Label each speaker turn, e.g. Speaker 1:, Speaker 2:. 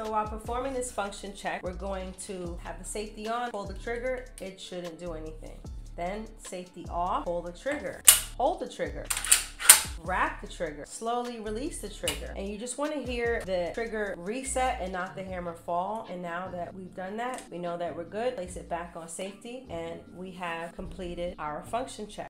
Speaker 1: So while performing this function check, we're going to have the safety on, pull the trigger, it shouldn't do anything. Then safety off, pull the trigger, hold the trigger, wrap the trigger, slowly release the trigger. And you just want to hear the trigger reset and not the hammer fall. And now that we've done that, we know that we're good. Place it back on safety and we have completed our function check.